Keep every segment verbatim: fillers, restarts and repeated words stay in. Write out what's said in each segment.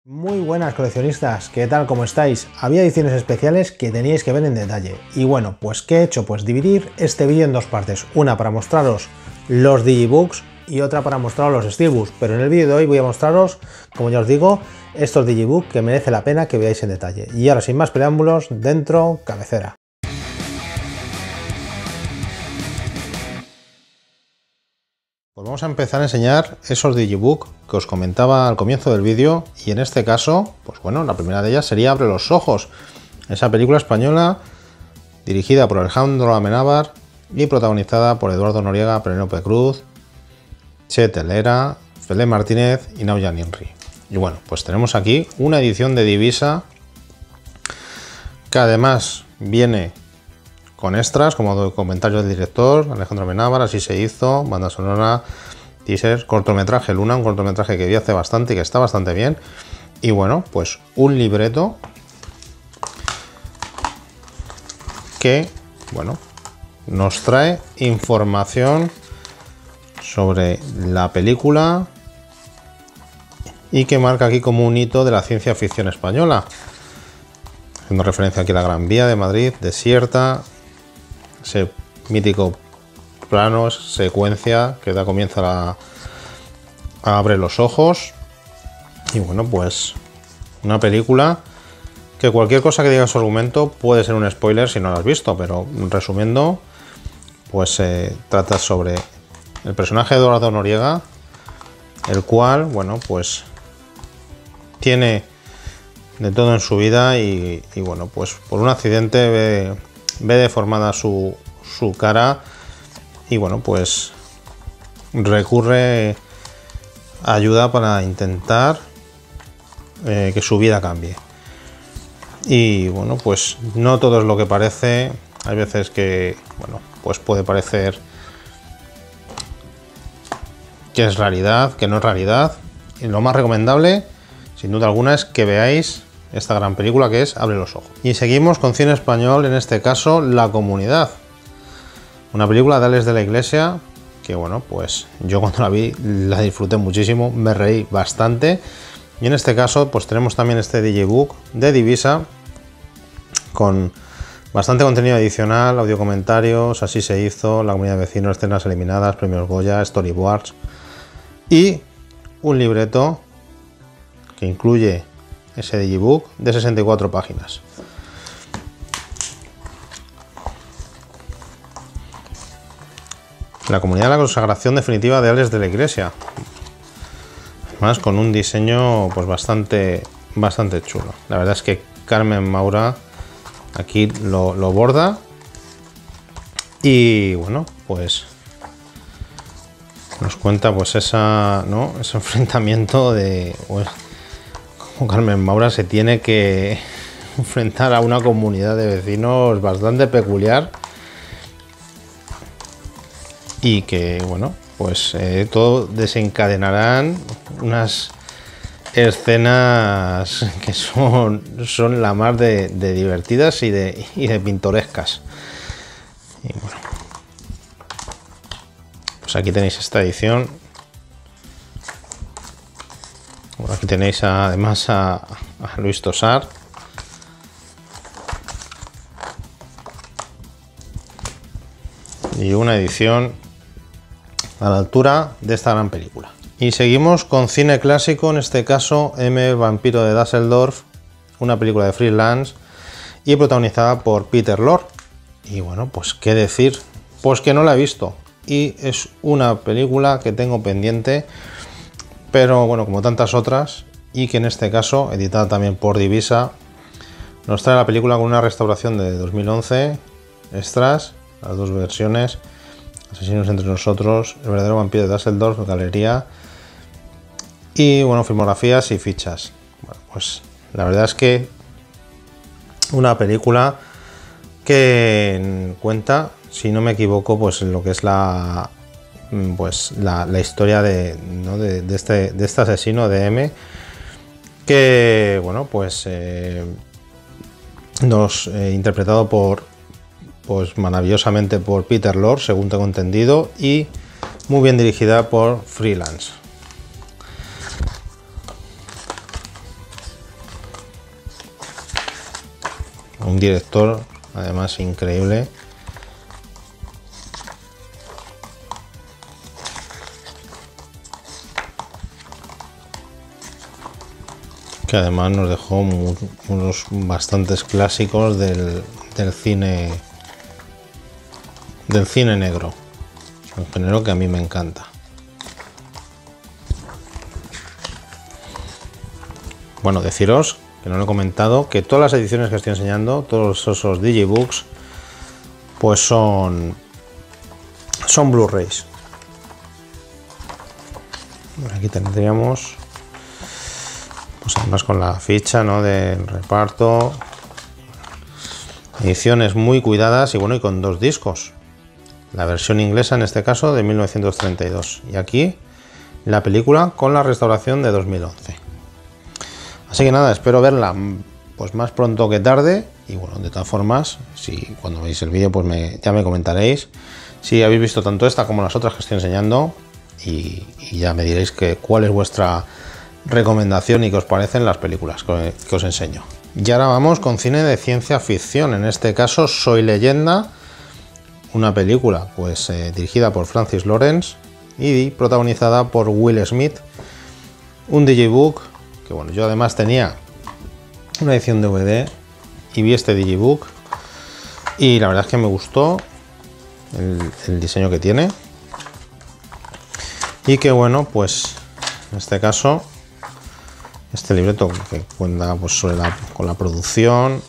Muy buenas coleccionistas, ¿qué tal? ¿Cómo estáis? Había ediciones especiales que teníais que ver en detalle. Y bueno, pues ¿qué he hecho? Pues dividir este vídeo en dos partes. Una para mostraros los Digibooks y otra para mostraros los Steelbooks. Pero en el vídeo de hoy voy a mostraros, como ya os digo, estos Digibooks que merece la pena que veáis en detalle. Y ahora sin más preámbulos, dentro, cabecera. Pues vamos a empezar a enseñar esos Digibooks que os comentaba al comienzo del vídeo, y en este caso, pues bueno, la primera de ellas sería Abre los ojos, esa película española dirigida por Alejandro Amenábar y protagonizada por Eduardo Noriega, Penélope Cruz, Che Telera, Félix Martínez y Nauyan Inri. Y bueno, pues tenemos aquí una edición de Divisa que además viene con extras como comentarios del director Alejandro Amenábar, así se hizo, banda sonora, teaser, cortometraje Luna, un cortometraje que vi hace bastante y que está bastante bien, y bueno, pues un libreto que, bueno, nos trae información sobre la película y que marca aquí como un hito de la ciencia ficción española, haciendo referencia aquí a la Gran Vía de Madrid, desierta, ese mítico plano, secuencia que da comienzo a, la, a Abre los ojos. Y bueno, pues una película que cualquier cosa que diga su argumento puede ser un spoiler si no lo has visto, pero resumiendo, pues se eh, trata sobre el personaje de Eduardo Noriega, el cual, bueno, pues tiene de todo en su vida y, y bueno, pues por un accidente ve, ve deformada su, su cara y bueno, pues recurre a ayuda para intentar eh, que su vida cambie. Y bueno, pues no todo es lo que parece. Hay veces que, bueno, pues puede parecer que es realidad, que no es realidad. Y lo más recomendable, sin duda alguna, es que veáis esta gran película que es Abre los ojos. Y seguimos con cine español, en este caso La Comunidad, una película de Alex de la Iglesia que, bueno, pues yo cuando la vi la disfruté muchísimo, me reí bastante. Y en este caso pues tenemos también este Digibook de Divisa con bastante contenido adicional, audio comentarios, así se hizo, La Comunidad de Vecinos, escenas eliminadas, premios Goya, storyboards y un libreto que incluye ese Digibook de sesenta y cuatro páginas. La Comunidad de la Consagración Definitiva de Alex de la Iglesia, además con un diseño pues bastante bastante chulo. La verdad es que Carmen Maura aquí lo, lo borda y bueno, pues nos cuenta pues esa, ¿no?, ese enfrentamiento de pues, cómo Carmen Maura se tiene que enfrentar a una comunidad de vecinos bastante peculiar y que, bueno, pues eh, todo desencadenarán unas escenas que son, son la más de, de divertidas y de, y de pintorescas. Y bueno, pues aquí tenéis esta edición. Bueno, aquí tenéis a, además a, a Luis Tosar. Y una edición a la altura de esta gran película. Y seguimos con cine clásico, en este caso M, el vampiro de Düsseldorf, una película de Freelance y protagonizada por Peter Lorre. Y bueno, pues qué decir, pues que no la he visto y es una película que tengo pendiente, pero bueno, como tantas otras, y que en este caso, editada también por Divisa, nos trae la película con una restauración de dos mil once, extras, las dos versiones, Asesinos entre nosotros, El verdadero vampiro de Düsseldorf, galería, y bueno, filmografías y fichas. Bueno, pues la verdad es que una película que cuenta, si no me equivoco, pues lo que es la pues la, la historia de, ¿no?, de, de, este, de este asesino de M, que bueno, pues eh, nos eh, interpretado por pues maravillosamente por Peter Lorre, según tengo entendido, y muy bien dirigida por Freelance. un director además increíble. Que además nos dejó unos bastantes clásicos del, del cine del cine negro, un género que a mí me encanta. Bueno, deciros que no lo he comentado, que todas las ediciones que estoy enseñando, todos esos digibooks, pues son son Blu-rays. Aquí tendríamos, pues además con la ficha, ¿no?, del reparto, ediciones muy cuidadas y bueno, y con dos discos, la versión inglesa en este caso de mil novecientos treinta y dos y aquí la película con la restauración de dos mil once. Así que nada, espero verla pues más pronto que tarde y bueno, de todas formas, si cuando veis el vídeo pues me, ya me comentaréis si habéis visto tanto esta como las otras que estoy enseñando y, y ya me diréis que cuál es vuestra recomendación y qué os parecen las películas que, que os enseño. Y ahora vamos con cine de ciencia ficción, en este caso Soy Leyenda, una película pues eh, dirigida por Francis Lawrence y protagonizada por Will Smith, un digibook que bueno, yo además tenía una edición D V D y vi este digibook y la verdad es que me gustó el, el diseño que tiene y que bueno, pues en este caso este libreto que cuenta pues sobre la, con la producción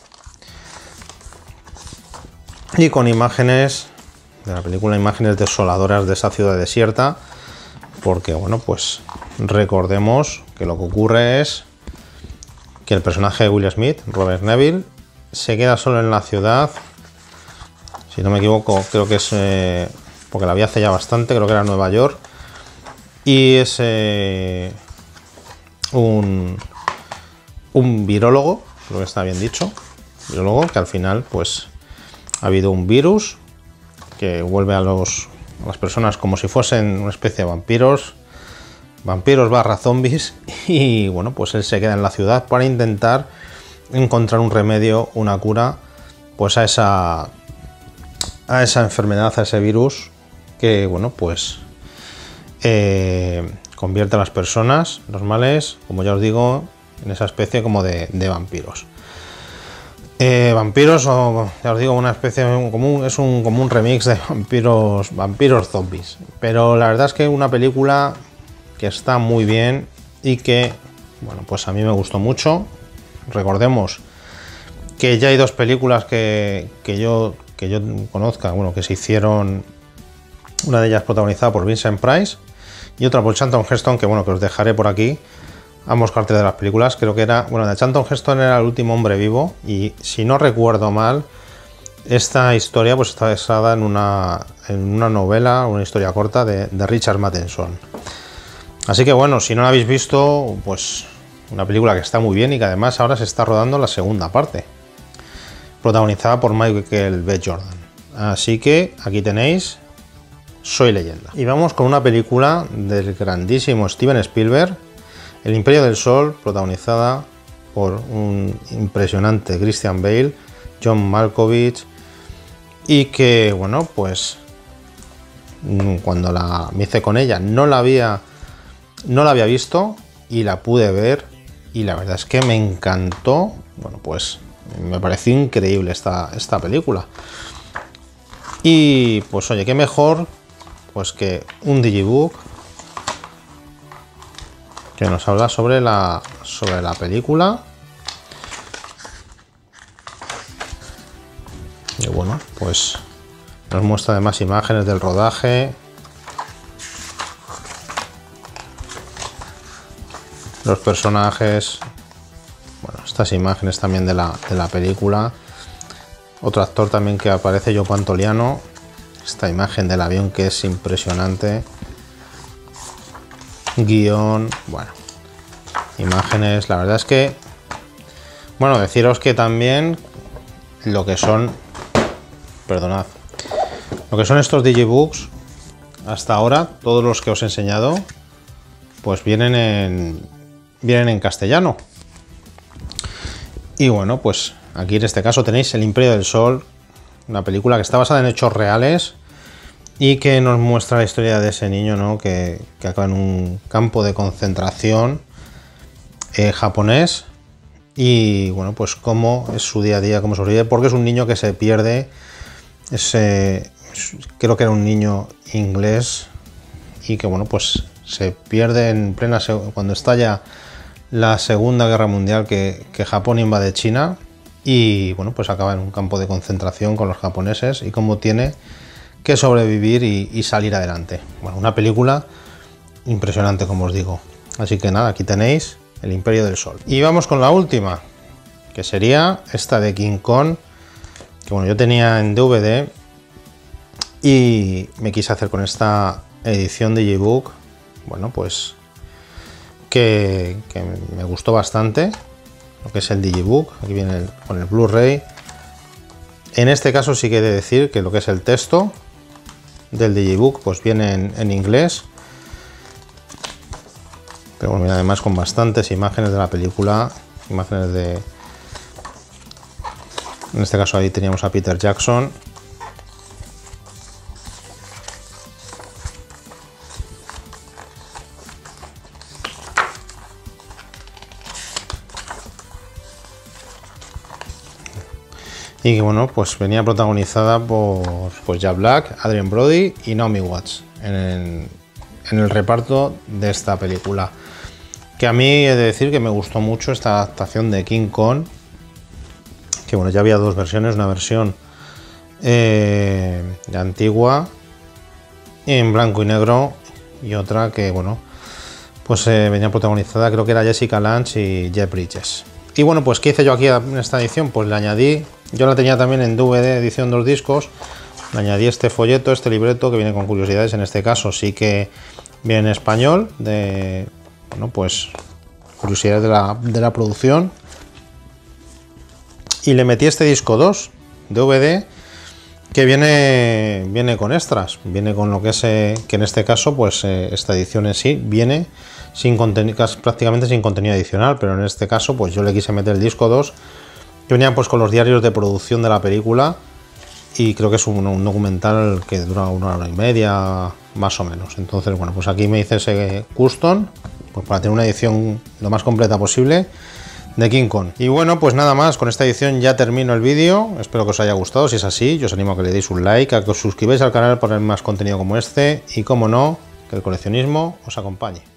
y con imágenes de la película, imágenes desoladoras de esa ciudad desierta, porque bueno, pues recordemos que lo que ocurre es que el personaje de Will Smith, Robert Neville, se queda solo en la ciudad, si no me equivoco creo que es eh, porque la vi hace ya bastante, creo que era Nueva York, y es eh, un, un virólogo, creo que está bien dicho, virólogo, que al final pues ha habido un virus que vuelve a, los, a las personas como si fuesen una especie de vampiros, vampiros barra zombies, y bueno, pues él se queda en la ciudad para intentar encontrar un remedio, una cura, pues a esa, a esa enfermedad, a ese virus que bueno, pues eh, convierte a las personas normales, como ya os digo, en esa especie como de, de vampiros. Eh, vampiros, o ya os digo, una especie común, es un como un remix de vampiros, vampiros zombies. Pero la verdad es que una película que está muy bien y que, bueno, pues a mí me gustó mucho. Recordemos que ya hay dos películas que, que yo que yo conozca, bueno, que se hicieron, una de ellas protagonizada por Vincent Price y otra por Charlton Heston, que bueno, que os dejaré por aquí ambos carteles de las películas. Creo que era, bueno, de Charlton Heston era El último hombre vivo y si no recuerdo mal, esta historia pues está basada en una, en una novela, una historia corta de, de Richard Matheson. Así que bueno, si no la habéis visto, pues una película que está muy bien y que además ahora se está rodando la segunda parte, protagonizada por Michael B. Jordan. Así que aquí tenéis Soy Leyenda. Y vamos con una película del grandísimo Steven Spielberg, El Imperio del Sol, protagonizada por un impresionante Christian Bale, John Malkovich, y que bueno, pues cuando la me hice con ella no la había no la había visto y la pude ver y la verdad es que me encantó. Bueno, pues me pareció increíble esta, esta película y pues oye, qué mejor pues que un digibook que nos habla sobre la, sobre la película. Y bueno, pues nos muestra además imágenes del rodaje, los personajes, bueno, estas imágenes también de la, de la película. Otro actor también que aparece, Joe Pantoliano. Esta imagen del avión que es impresionante. Guión, bueno, imágenes, la verdad es que, bueno, deciros que también lo que son, perdonad, lo que son estos digibooks, hasta ahora, todos los que os he enseñado, pues vienen en, vienen en castellano. Y bueno, pues aquí en este caso tenéis El Imperio del Sol, una película que está basada en hechos reales y que nos muestra la historia de ese niño, ¿no? que, que acaba en un campo de concentración eh, japonés, y bueno, pues cómo es su día a día, cómo sobrevive, porque es un niño que se pierde, ese, creo que era un niño inglés, y que bueno, pues se pierde en plena, cuando estalla la Segunda Guerra Mundial, que, que Japón invade China, y bueno, pues acaba en un campo de concentración con los japoneses, y cómo tiene que sobrevivir y, y salir adelante. Bueno, una película impresionante, como os digo. Así que nada, aquí tenéis El Imperio del Sol. Y vamos con la última, que sería esta de King Kong, que bueno, yo tenía en D V D y me quise hacer con esta edición de Digibook, bueno, pues que, que me gustó bastante, lo que es el Digibook. Aquí viene el, con el Blu-ray. En este caso sí que he de decir que lo que es el texto del Digibook pues viene en, en inglés, pero bueno, además con bastantes imágenes de la película, imágenes de, en este caso ahí teníamos a Peter Jackson. Y que bueno, pues venía protagonizada por pues Jack Black, Adrien Brody y Naomi Watts en el, en el reparto de esta película. Que a mí he de decir que me gustó mucho esta adaptación de King Kong. Que bueno, ya había dos versiones, una versión eh, de antigua en blanco y negro, y otra que bueno, pues eh, venía protagonizada, creo que era Jessica Lange y Jeff Bridges. Y bueno, pues ¿qué hice yo aquí en esta edición? Pues le añadí, yo la tenía también en D V D, edición dos discos, le añadí este folleto, este libreto que viene con curiosidades. En este caso sí que viene en español, de, bueno, pues curiosidades de la, de la producción. Y le metí este disco dos, D V D, que viene, viene con extras, viene con lo que es, eh, que en este caso, pues eh, esta edición en sí viene sin contenido, prácticamente sin contenido adicional, pero en este caso pues yo le quise meter el disco dos, que venía pues con los diarios de producción de la película, y creo que es un, un documental que dura una hora y media más o menos. Entonces bueno, pues aquí me hice ese custom pues para tener una edición lo más completa posible de King Kong. Y bueno, pues nada más, con esta edición ya termino el vídeo. Espero que os haya gustado. Si es así, yo os animo a que le deis un like, a que os suscribáis al canal para ver más contenido como este, y como no, que el coleccionismo os acompañe.